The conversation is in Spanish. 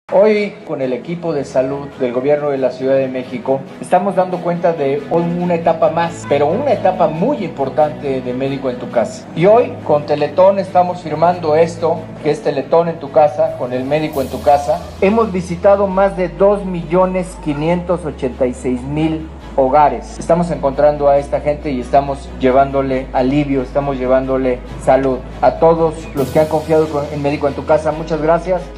Hoy, con el equipo de salud del gobierno de la Ciudad de México, estamos dando cuenta de una etapa más, pero una etapa muy importante de Médico en tu Casa. Y hoy, con Teletón, estamos firmando esto, que es Teletón en tu casa, con el Médico en tu Casa. Hemos visitado más de 2.586.000 hogares. Estamos encontrando a esta gente y estamos llevándole alivio, estamos llevándole salud. A todos los que han confiado en Médico en tu Casa, muchas gracias.